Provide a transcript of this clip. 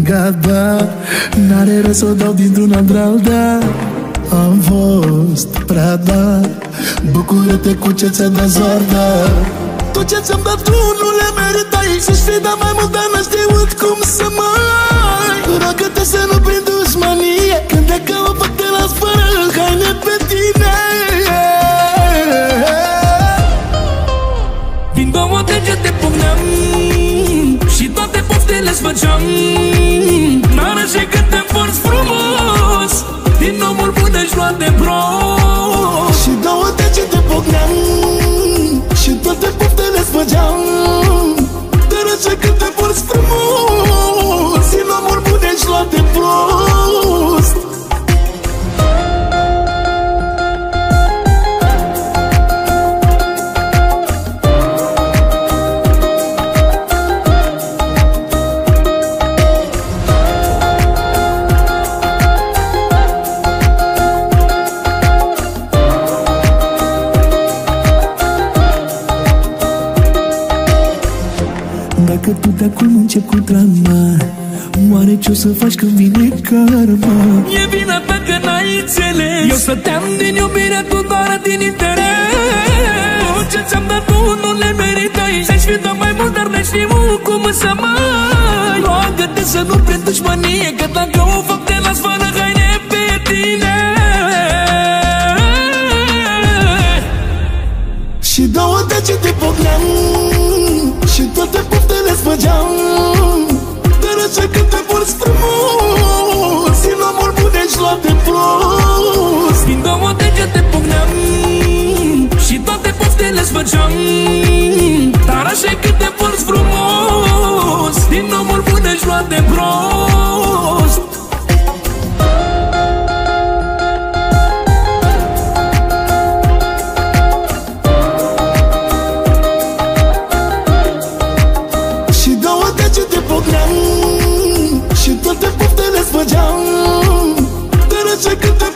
gata, n-are rost să o dau dintr-un într-alta. Am fost prea dar, bucură-te cu ce ți-a dat soarta. Tot ce ți-am dat tu nu le meritai, și-și fi dat mai mult, dar n-a știut cum să mai. Roagă-te să nu prind dușmanie, când de ca o fac te las fără haine pe tine. Din două degete pugneam și toate poftele-ți făceam. N-ară și cât te porți frumos, din omul bun ești luat de prost. Și două degete pugneam și toate poftele-ți făceam. N-ară și cât te porți frumos, din omul bun ești luat de prost. Dacă tu de acum încep cu drama, oare ce-o să faci când vine karma? E vina ta că n-ai înțeles, eu stăteam din iubire, tu doar din interes. Tot ce ți-am dat tu nu le meritai, și-aș fi dat mai mult, dar n-ai știut cum să mai. Roagă-te să nu prind dușmanie, că dacă o fac te las fără haine pe tine. Și două degete pugneam și toate poftele-ți făceam. Dar așa că te porți frumos, din omul bun ești luat de prost. Din două degete pugneam și toate poftele-ți făceam. Dar așa că te porți frumos, din omul bun ești luat de prost. Și toate poftele-ți făceam. Dar așa că te